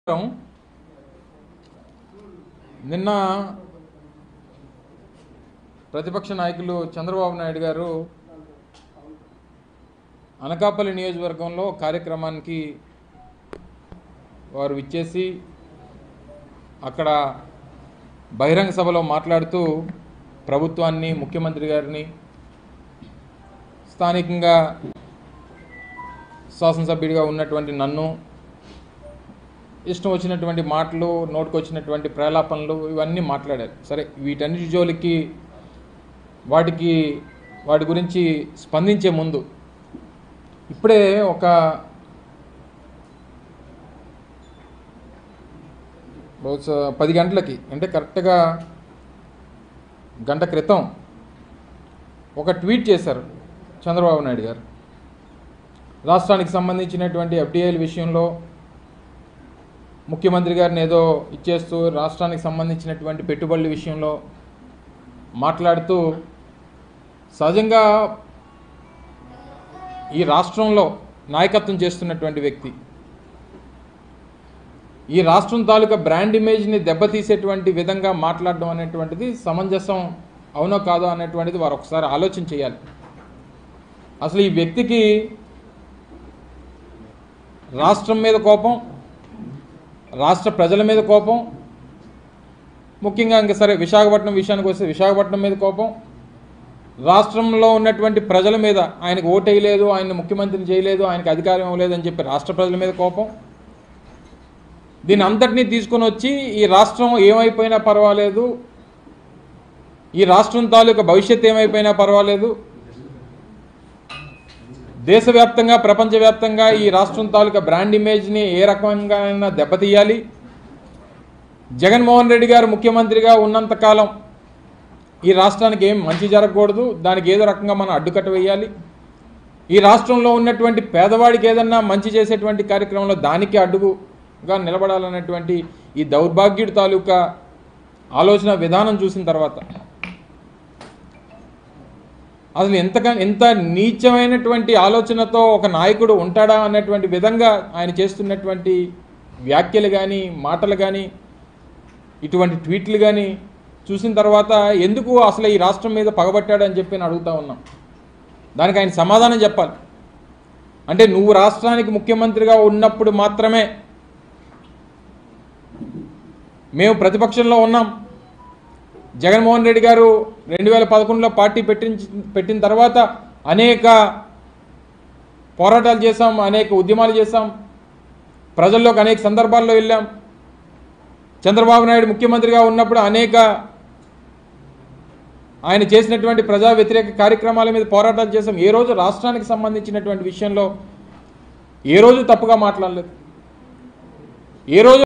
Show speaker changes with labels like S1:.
S1: నిన్న ప్రతిపక్ష నాయకులు చంద్రబాబు నాయుడు గారు అనకాపల్లి నియోజకవర్గంలో కార్యక్రమానికి వారు విచ్చేసి అక్కడ బహిరంగ సభలో మాట్లాడుతూ ప్రభుత్వాన్ని ముఖ్యమంత్రి గారిని స్థానికంగా శాసనసభ్యుడిగా ఉన్నటువంటి నన్ను ఇష్టం వచ్చినటువంటి మాటలు నోటుకొచ్చినటువంటి ప్రలాపనలు ఇవన్నీ మాట్లాడారు. సరే, వీటన్నిటి జోలికి వాటి గురించి స్పందించే ముందు ఇప్పుడే ఒక బహుశా 10 గంటలకి అంటే కరెక్ట్గా గంట క్రితం ఒక ట్వీట్ చేశారు చంద్రబాబు నాయుడు గారు. రాష్ట్రానికి సంబంధించినటువంటి ఎఫ్డిఐల విషయంలో ముఖ్యమంత్రి గారిని ఏదో ఇచ్చేస్తూ రాష్ట్రానికి సంబంధించినటువంటి పెట్టుబడుల విషయంలో మాట్లాడుతూ సహజంగా ఈ రాష్ట్రంలో నాయకత్వం చేస్తున్నటువంటి వ్యక్తి ఈ రాష్ట్రం తాలూకా బ్రాండ్ ఇమేజ్ని దెబ్బతీసేటువంటి విధంగా మాట్లాడడం అనేటువంటిది సమంజసం అవునో కాదో అనేటువంటిది వారు ఒకసారి ఆలోచన చేయాలి. అసలు ఈ వ్యక్తికి రాష్ట్రం మీద కోపం, రాష్ట్ర ప్రజల మీద కోపం, ముఖ్యంగా ఇంకా సరే విశాఖపట్నం విషయానికి వస్తే విశాఖపట్నం మీద కోపం, రాష్ట్రంలో ఉన్నటువంటి ప్రజల మీద ఆయనకు ఓటేయలేదు, ఆయన ముఖ్యమంత్రిని చేయలేదు, ఆయనకు అధికారం ఇవ్వలేదు అని చెప్పి రాష్ట్ర ప్రజల మీద కోపం. దీని అంతటినీ తీసుకొని వచ్చి ఈ రాష్ట్రం ఏమైపోయినా పర్వాలేదు, ఈ రాష్ట్రం తాలూకా భవిష్యత్తు ఏమైపోయినా పర్వాలేదు, దేశవ్యాప్తంగా ప్రపంచవ్యాప్తంగా ఈ రాష్ట్రం తాలూకా బ్రాండ్ ఇమేజ్ని ఏ రకంగా దెబ్బతీయాలి, జగన్మోహన్ రెడ్డి గారు ముఖ్యమంత్రిగా ఉన్నంతకాలం ఈ రాష్ట్రానికి ఏం మంచి జరగకూడదు, దానికి ఏదో రకంగా మనం అడ్డుకట్ట వేయాలి, ఈ రాష్ట్రంలో ఉన్నటువంటి పేదవాడికి ఏదన్నా మంచి చేసేటువంటి కార్యక్రమంలో దానికి అడ్డుగా నిలబడాలనేటువంటి ఈ దౌర్భాగ్యుడి తాలూకా ఆలోచన విధానం చూసిన తర్వాత అసలు ఎంత నీచమైనటువంటి ఆలోచనతో ఒక నాయకుడు ఉంటాడా అన్నటువంటి విధంగా ఆయన చేస్తున్నటువంటి వ్యాఖ్యలు కానీ మాటలు కానీ ఇటువంటి ట్వీట్లు కానీ చూసిన తర్వాత ఎందుకు అసలు ఈ రాష్ట్రం మీద పగబట్టాడని చెప్పి నేను అడుగుతా ఉన్నాం. దానికి ఆయన సమాధానం చెప్పాలి. అంటే నువ్వు రాష్ట్రానికి ముఖ్యమంత్రిగా ఉన్నప్పుడు మాత్రమే మేము ప్రతిపక్షంలో ఉన్నాం, జగన్మోహన్ రెడ్డి గారు 2011లో పార్టీ పెట్టిన తర్వాత అనేక పోరాటాలు చేశాం, అనేక ఉద్యమాలు చేశాం, ప్రజల్లోకి అనేక సందర్భాల్లో వెళ్ళాం, చంద్రబాబు నాయుడు ముఖ్యమంత్రిగా ఉన్నప్పుడు అనేక ఆయన చేసినటువంటి ప్రజా వ్యతిరేక కార్యక్రమాల మీద పోరాటాలు చేశాం. ఏ రోజు రాష్ట్రానికి సంబంధించినటువంటి విషయంలో ఏ రోజు తప్పుగా మాట్లాడలేదు. ఏ రోజు